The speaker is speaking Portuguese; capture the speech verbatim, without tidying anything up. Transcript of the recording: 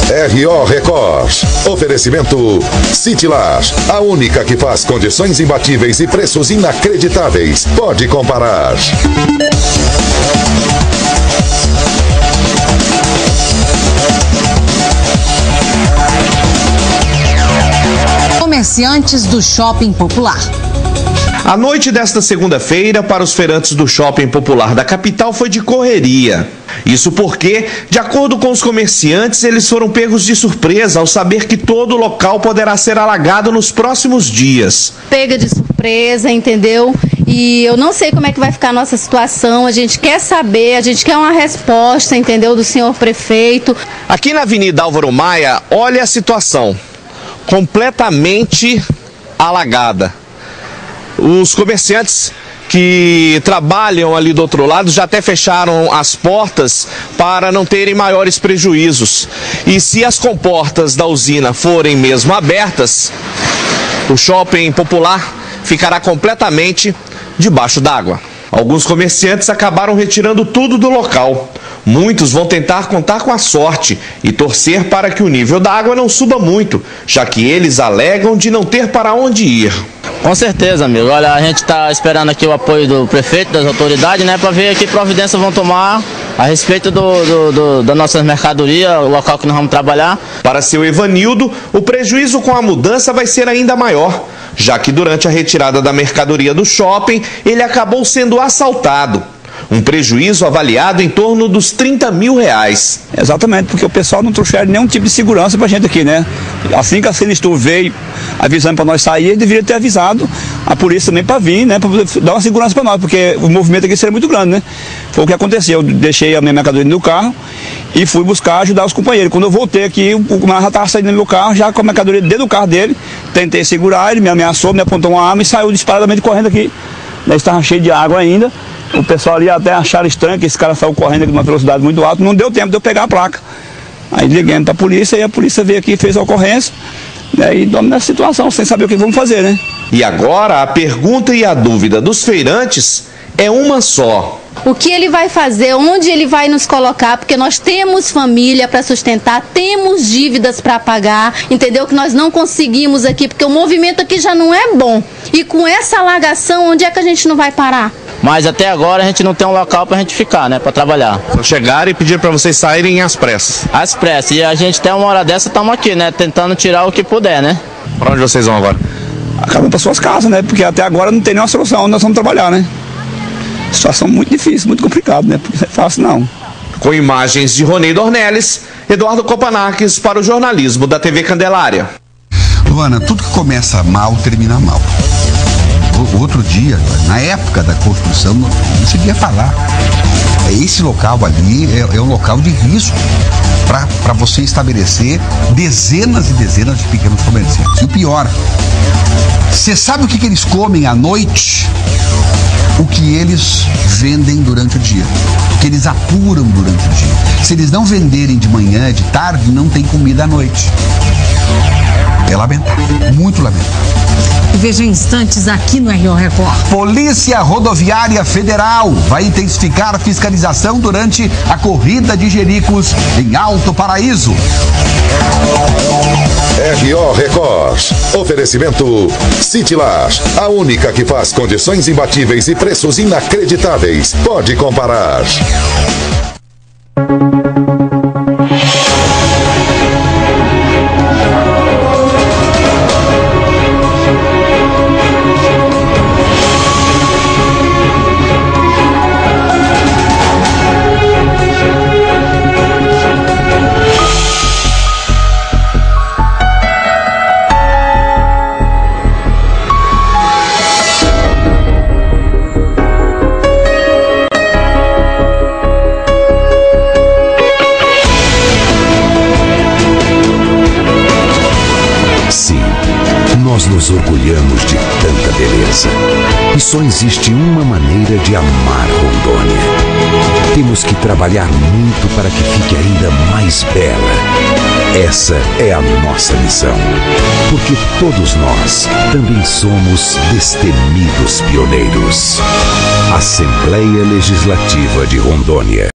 R O Records. Oferecimento Citylar, a única que faz condições imbatíveis e preços inacreditáveis. Pode comparar. Comerciantes do Shopping Popular. A noite desta segunda-feira para os feirantes do Shopping Popular da capital foi de correria. Isso porque, de acordo com os comerciantes, eles foram pegos de surpresa ao saber que todo o local poderá ser alagado nos próximos dias. Pega de surpresa, entendeu? E eu não sei como é que vai ficar a nossa situação, a gente quer saber, a gente quer uma resposta, entendeu, do senhor prefeito. Aqui na Avenida Álvaro Maia, olha a situação, completamente alagada. Os comerciantes que trabalham ali do outro lado já até fecharam as portas para não terem maiores prejuízos. E se as comportas da usina forem mesmo abertas, o Shopping Popular ficará completamente debaixo d'água. Alguns comerciantes acabaram retirando tudo do local. Muitos vão tentar contar com a sorte e torcer para que o nível da água não suba muito, já que eles alegam de não ter para onde ir. Com certeza, amigo. Olha, a gente está esperando aqui o apoio do prefeito, das autoridades, né, para ver que providência vão tomar a respeito do, do, do, da nossa mercadoria, o local que nós vamos trabalhar. Para seu Evanildo, o prejuízo com a mudança vai ser ainda maior, já que durante a retirada da mercadoria do shopping, ele acabou sendo assaltado. Um prejuízo avaliado em torno dos trinta mil reais. Exatamente, porque o pessoal não trouxeram nenhum tipo de segurança pra gente aqui, né? Assim que a Sinistur veio avisando para nós sair, ele deveria ter avisado a polícia também para vir, né? Para dar uma segurança para nós, porque o movimento aqui seria muito grande, né? Foi o que aconteceu. Eu deixei a minha mercadoria no carro e fui buscar ajudar os companheiros. Quando eu voltei aqui, o Marra já estava saindo do meu carro, já com a mercadoria dentro do carro dele. Tentei segurar, ele me ameaçou, me apontou uma arma e saiu disparadamente correndo aqui. Estava cheio de água ainda. O pessoal ali até acharam estranho que esse cara saiu correndo aqui numa velocidade muito alta. Não deu tempo de eu pegar a placa. Aí liguei para a polícia e a polícia veio aqui e fez a ocorrência. Né, e estamos nessa situação, sem saber o que vamos fazer, né? E agora a pergunta e a dúvida dos feirantes é uma só. O que ele vai fazer, onde ele vai nos colocar, porque nós temos família para sustentar, temos dívidas para pagar, entendeu? Que nós não conseguimos aqui, porque o movimento aqui já não é bom. E com essa alagação, onde é que a gente não vai parar? Mas até agora a gente não tem um local pra gente ficar, né, pra trabalhar. Só chegaram e pediram pra vocês saírem às pressas. Às pressas. E a gente até uma hora dessa estamos aqui, né, tentando tirar o que puder, né. Pra onde vocês vão agora? Acabam para suas casas, né, porque até agora não tem nenhuma solução onde nós vamos trabalhar, né. Situação muito difícil, muito complicada, né, porque não é fácil não. Com imagens de Ronei Dornelles, Eduardo Copanarques para o jornalismo da T V Candelária. Luana, tudo que começa mal, termina mal. O outro dia, na época da construção, não conseguia falar. Esse local ali é, é um local de risco para você estabelecer dezenas e dezenas de pequenos comerciantes. E o pior, você sabe o que, que eles comem à noite? O que eles vendem durante o dia, o que eles apuram durante o dia. Se eles não venderem de manhã, de tarde, não tem comida à noite. É lamentável, muito lamentável. Veja instantes aqui no R O Record. Polícia Rodoviária Federal vai intensificar a fiscalização durante a corrida de Jericos em Alto Paraíso. R O Record. Oferecimento Citylar, a única que faz condições imbatíveis e preços inacreditáveis. Pode comparar. Nós nos orgulhamos de tanta beleza. E só existe uma maneira de amar Rondônia. Temos que trabalhar muito para que fique ainda mais bela. Essa é a nossa missão. Porque todos nós também somos destemidos pioneiros. Assembleia Legislativa de Rondônia.